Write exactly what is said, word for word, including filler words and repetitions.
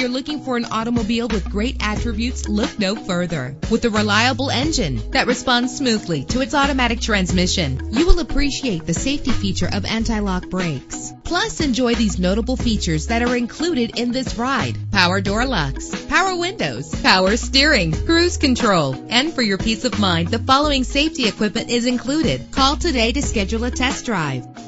you're looking for an automobile with great attributes, look no further. With a reliable engine that responds smoothly to its automatic transmission, you will appreciate the safety feature of anti-lock brakes. Plus, enjoy these notable features that are included in this ride: power door locks, power windows, power steering, cruise control. And for your peace of mind, the following safety equipment is included. Call today to schedule a test drive.